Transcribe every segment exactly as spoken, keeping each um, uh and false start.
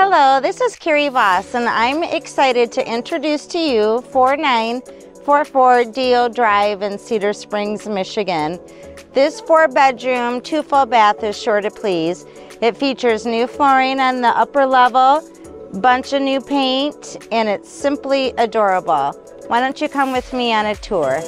Hello, this is Carrie Vos, and I'm excited to introduce to you four nine four four Dio Drive in Cedar Springs, Michigan. This four-bedroom, two full bath is sure to please. It features new flooring on the upper level, bunch of new paint, and it's simply adorable. Why don't you come with me on a tour?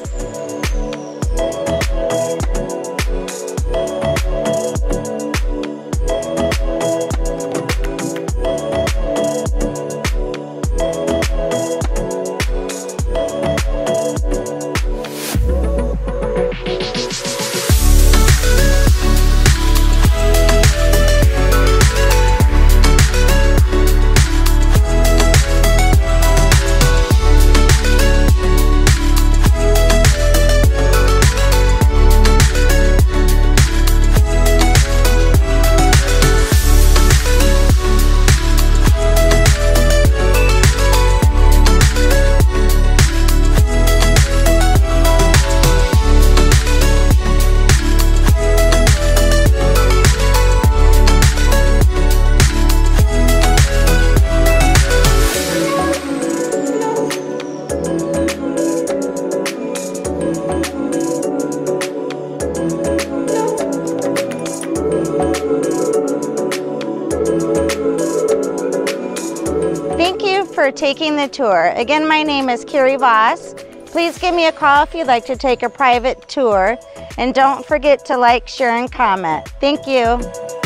Thank you for taking the tour. Again, my name is Carrie Vos. Please give me a call if you'd like to take a private tour. And don't forget to like, share, and comment. Thank you.